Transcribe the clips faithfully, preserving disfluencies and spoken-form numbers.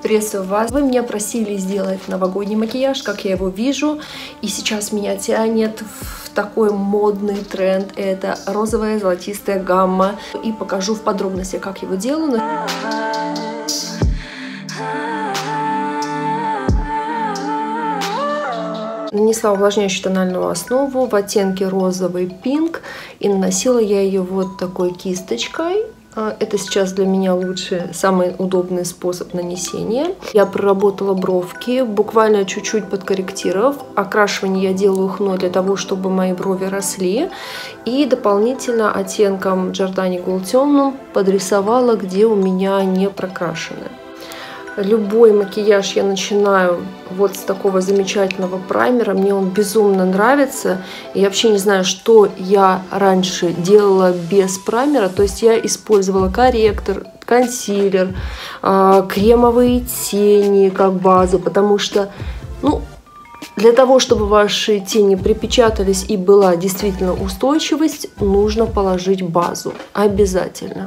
Приветствую вас! Вы меня просили сделать новогодний макияж, как я его вижу. И сейчас меня тянет в такой модный тренд. Это розовая золотистая гамма. И покажу в подробности, как его делаю. Нанесла увлажняющую тональную основу в оттенке розовый пинк. И наносила я ее вот такой кисточкой. Это сейчас для меня лучший, самый удобный способ нанесения. Я проработала бровки, буквально чуть-чуть подкорректировав. Окрашивание я делаю хной для того, чтобы мои брови росли. И дополнительно оттенком Giordani Gold темным подрисовала, где у меня не прокрашены. Любой макияж я начинаю вот с такого замечательного праймера. Мне он безумно нравится. Я вообще не знаю, что я раньше делала без праймера. То есть я использовала корректор, консилер, кремовые тени как базу. Потому что, ну, для того, чтобы ваши тени припечатались и была действительно устойчивость, нужно положить базу. Обязательно.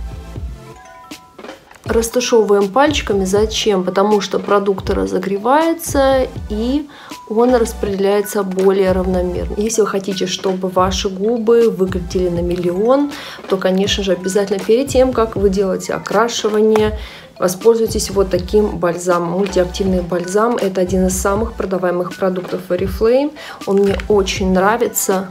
Растушевываем пальчиками. Зачем? Потому что продукт разогревается и он распределяется более равномерно. Если вы хотите, чтобы ваши губы выглядели на миллион, то, конечно же, обязательно перед тем, как вы делаете окрашивание, воспользуйтесь вот таким бальзамом. Мультиактивный бальзам. Это один из самых продаваемых продуктов Oriflame. Он мне очень нравится.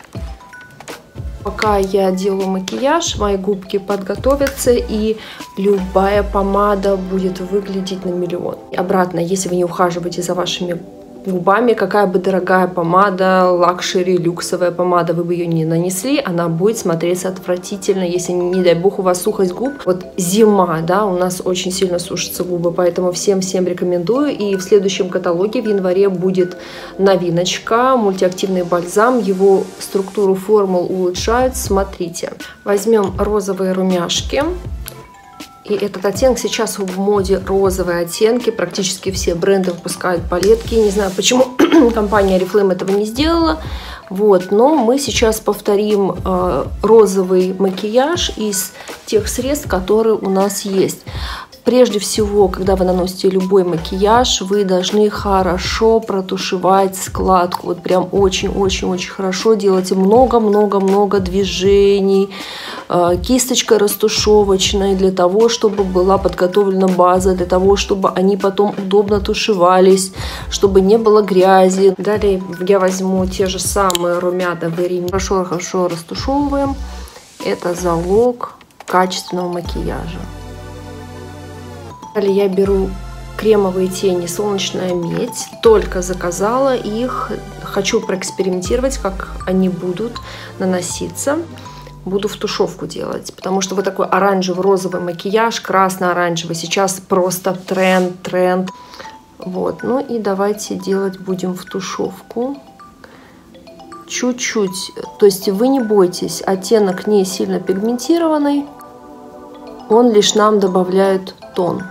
Пока я делаю макияж, мои губки подготовятся, и любая помада будет выглядеть на миллион. Обратно, если вы не ухаживаете за вашими губами, какая бы дорогая помада, лакшери, люксовая помада, вы бы ее не нанесли, она будет смотреться отвратительно, если, не дай бог, у вас сухость губ. Вот зима, да, у нас очень сильно сушатся губы, поэтому всем-всем рекомендую. И в следующем каталоге в январе будет новиночка, мультиактивный бальзам, его структуру формул улучшают, смотрите. Возьмем розовые румяшки. И этот оттенок сейчас в моде, розовые оттенки. Практически все бренды выпускают палетки. Не знаю, почему компания Oriflame этого не сделала. Вот, но мы сейчас повторим э, розовый макияж из тех средств, которые у нас есть. Прежде всего, когда вы наносите любой макияж, вы должны хорошо протушевать складку. Вот прям очень-очень-очень хорошо. Делайте много-много-много движений. Кисточкой растушевочной для того, чтобы была подготовлена база, для того, чтобы они потом удобно тушевались, чтобы не было грязи. Далее я возьму те же самые румяна Very. Хорошо-хорошо растушевываем. Это залог качественного макияжа. Далее я беру кремовые тени «Солнечная медь». Только заказала их. Хочу проэкспериментировать, как они будут наноситься. Буду в тушевку делать, потому что вот такой оранжево-розовый макияж, красно-оранжевый, сейчас просто тренд, тренд. Вот, ну и давайте делать будем в тушевку. Чуть-чуть, то есть вы не бойтесь, оттенок не сильно пигментированный, он лишь нам добавляет тон.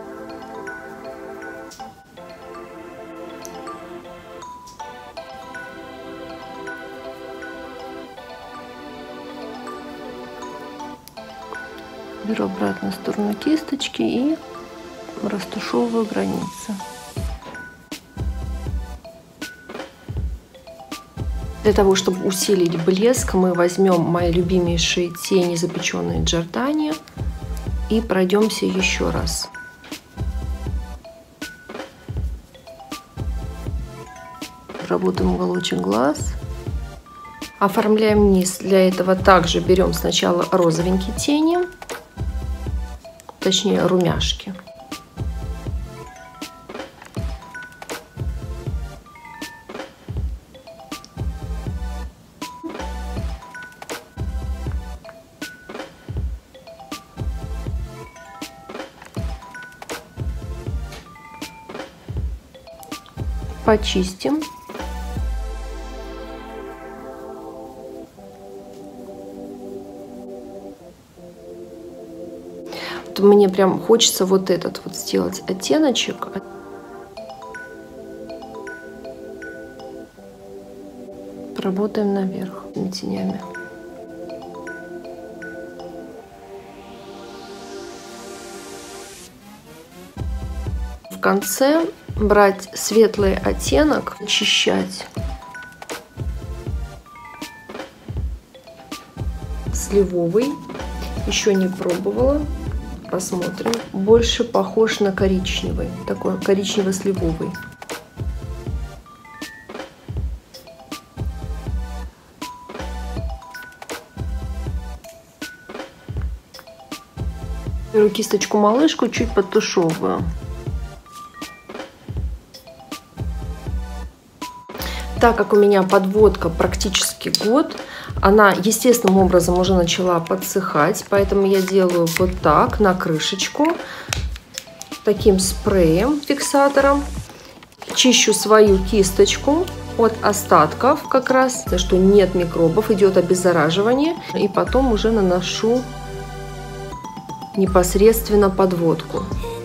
Беру обратную сторону кисточки и растушевываю границы. Для того, чтобы усилить блеск, мы возьмем мои любимейшие тени, запеченные Giordani, и пройдемся еще раз. Работаем уголочек глаз. Оформляем низ. Для этого также берем сначала розовенькие тени, точнее румяшки. Почистим. Мне прям хочется вот этот вот сделать оттеночек. Поработаем наверх тенями. конце брать светлый оттенок, очищать. Сливовый. Еще не пробовала. Посмотрим. Больше похож на коричневый. Такой коричнево-сливовый. Беру кисточку малышку, чуть подтушевываю. Так как у меня подводка практически год, она естественным образом уже начала подсыхать, поэтому я делаю вот так на крышечку, таким спреем, фиксатором. Чищу свою кисточку от остатков, как раз, что нет микробов, идет обеззараживание, и потом уже наношу непосредственно подводку.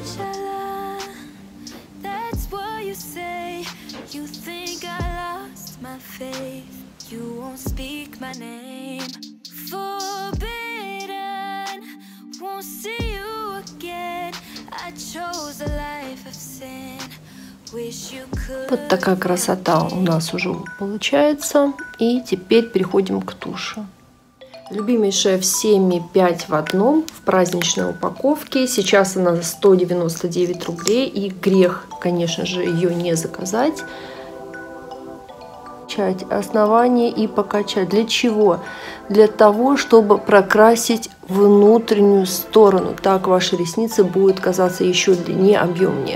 Вот такая красота у нас уже получается. И теперь переходим к туши. Любимейшая всеми пять в одном в праздничной упаковке. Сейчас она за сто девяносто девять рублей. И грех, конечно же, ее не заказать. Покачать основание и покачать. Для чего? Для того, чтобы прокрасить внутреннюю сторону. Так ваши ресницы будут казаться еще длиннее, объемнее.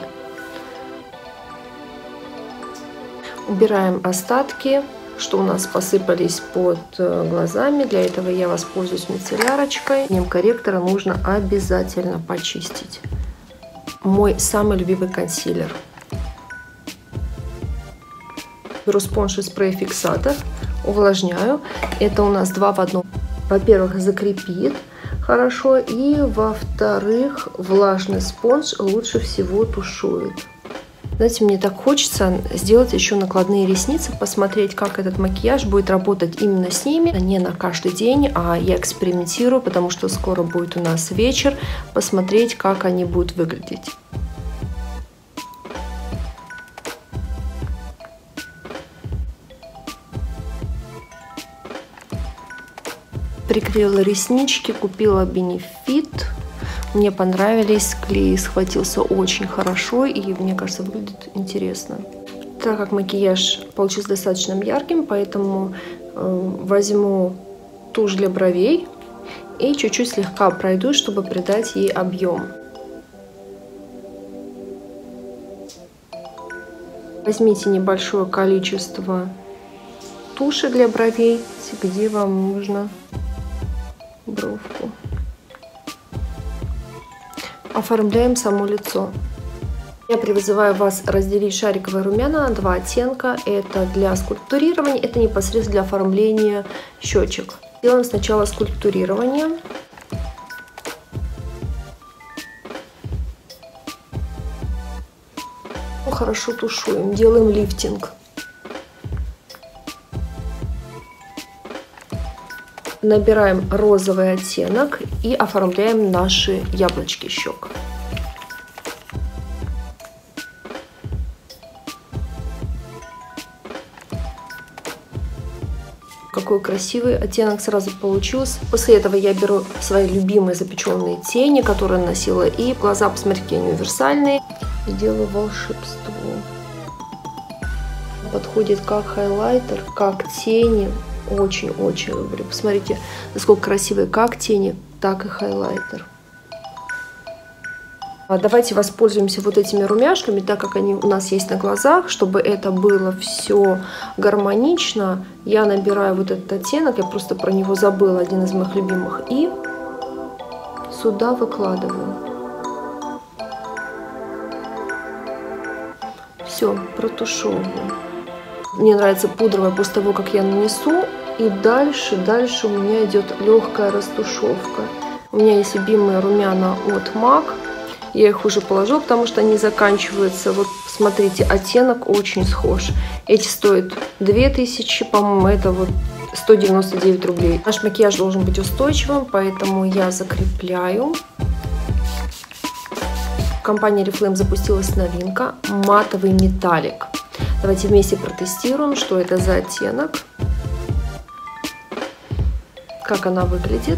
Убираем остатки, что у нас посыпались под глазами. Для этого я воспользуюсь мицеллярочкой. Ним корректора нужно обязательно почистить. Мой самый любимый консилер. Беру спонж и спрей-фиксатор, увлажняю. Это у нас два в одном. Во-первых, закрепит хорошо, и во-вторых, влажный спонж лучше всего тушует. Знаете, мне так хочется сделать еще накладные ресницы, посмотреть, как этот макияж будет работать именно с ними. Не на каждый день, а я экспериментирую, потому что скоро будет у нас вечер, посмотреть, как они будут выглядеть. Приклеила реснички, купила Benefit. Мне понравились, клей схватился очень хорошо и, мне кажется, выглядит интересно. Так как макияж получился достаточно ярким, поэтому э, возьму тушь для бровей и чуть-чуть слегка пройду, чтобы придать ей объем. Возьмите небольшое количество туши для бровей, где вам нужно бровку. Оформляем само лицо. Я призываю вас разделить шариковые румяна на два оттенка. Это для скульптурирования, это непосредственно для оформления щечек. Делаем сначала скульптурирование. Хорошо тушуем, делаем лифтинг. Набираем розовый оттенок и оформляем наши яблочки щек. Какой красивый оттенок сразу получился. После этого я беру свои любимые запеченные тени, которые носила, и глаза, посмотрите, какие они универсальные. И делаю волшебство. Подходит как хайлайтер, как тени. Очень-очень люблю. Посмотрите, насколько красивые как тени, так и хайлайтер. Давайте воспользуемся вот этими румяшками, так как они у нас есть на глазах, чтобы это было все гармонично. Я набираю вот этот оттенок, я просто про него забыла, один из моих любимых, и сюда выкладываю. Все, протушевываю. Мне нравится пудровая после того, как я нанесу. И дальше, дальше у меня идет легкая растушевка. У меня есть любимые румяна от мак. Я их уже положу, потому что они заканчиваются. Вот смотрите, оттенок очень схож. Эти стоят две тысячи, по-моему, это вот сто девяносто девять рублей. Наш макияж должен быть устойчивым, поэтому я закрепляю. компании Oriflame запустилась новинка матовый металлик. Давайте вместе протестируем, что это за оттенок, как она выглядит.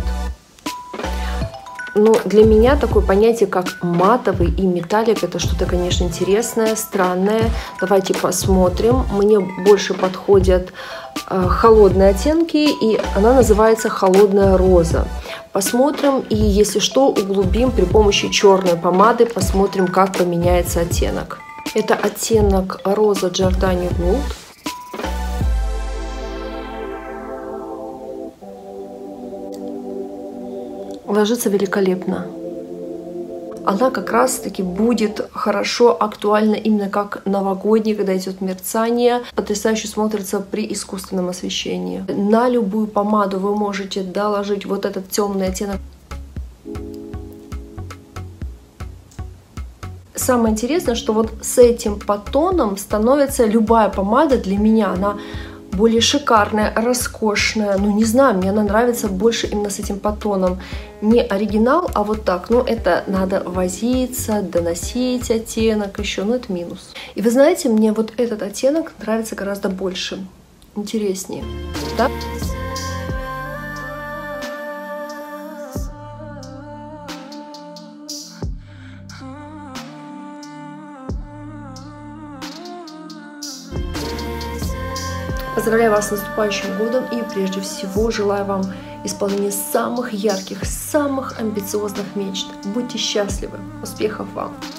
Ну, для меня такое понятие, как матовый и металлик, это что-то, конечно, интересное, странное. Давайте посмотрим. Мне больше подходят э, холодные оттенки, и она называется «Холодная роза». Посмотрим, и если что, углубим при помощи черной помады, посмотрим, как поменяется оттенок. Это оттенок роза Giordani Gold. Ложится великолепно. Она как раз-таки будет хорошо актуальна именно как новогодний, когда идет мерцание. Потрясающе смотрится при искусственном освещении. На любую помаду вы можете доложить вот этот темный оттенок. Самое интересное, что вот с этим подтоном становится любая помада для меня. Она более шикарная, роскошная. Ну, не знаю, мне она нравится больше именно с этим подтоном. Не оригинал, а вот так. Ну, это надо возиться, доносить оттенок еще. Ну, это минус. И вы знаете, мне вот этот оттенок нравится гораздо больше. Интереснее. Да? Поздравляю вас с наступающим годом и прежде всего желаю вам исполнения самых ярких, самых амбициозных мечт. Будьте счастливы! Успехов вам!